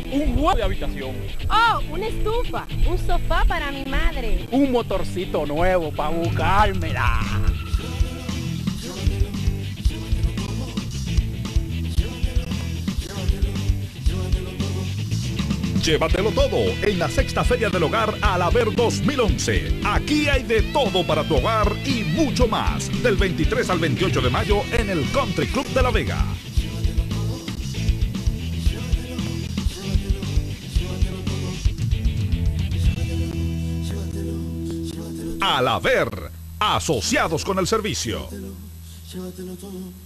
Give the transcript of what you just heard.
Un juego de habitación. Oh, una estufa, un sofá para mi madre. Un motorcito nuevo para buscármela. Llévatelo todo en la sexta Feria del Hogar Alaber 2011. Aquí hay de todo para tu hogar y mucho más. Del 23 al 28 de mayo en el Country Club de La Vega. Alaber, asociados con el servicio. Llévatelo todo.